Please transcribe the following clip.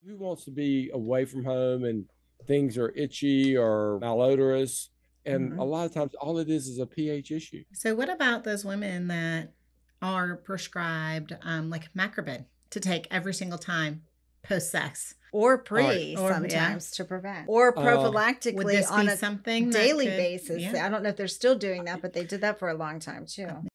Who wants to be away from home and things are itchy or malodorous? And a lot of times, all it is a pH issue. So, what about those women that are prescribed like macrobid to take every single time post sex? Or right. pre Or, sometimes to prevent. Or Would prophylactically this on be a something that daily could- basis. yeah. I don't know if they're still doing that, but they did that for a long time too.